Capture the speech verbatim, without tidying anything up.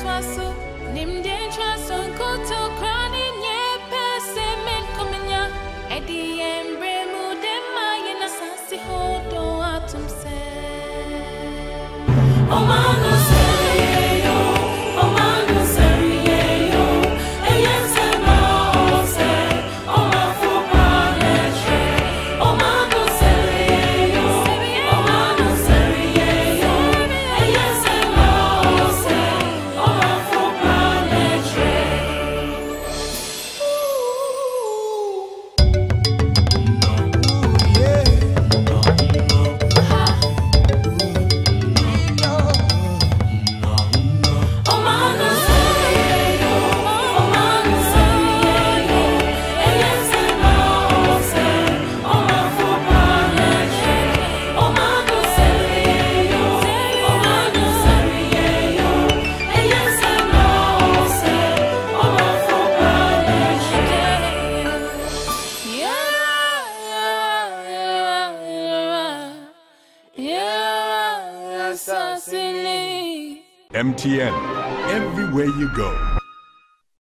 masu nim dangerous on koto crani nye pesimen komenya edi embre mu dem mayena sasi hodo atum se o manu se yo o manu se yo eyense ma o se o ma fu pa leche o manu se yo o manu se yo eyense ma o se o ma fu pa leche M T N, everywhere you go.